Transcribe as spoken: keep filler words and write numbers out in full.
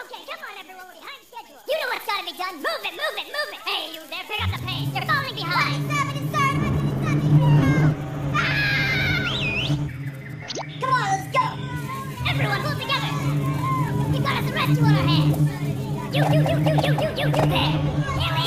Okay, come on, everyone. We're behind schedule. You know what's gotta be done. Move it, move it, move it. Hey, you there. Pick up the pace. You're falling behind. What is happening, sir? Come on, let's go. Everyone, pull together. We've got a rescue on our hands. You, you, you, you, you, you, you, you there. Here we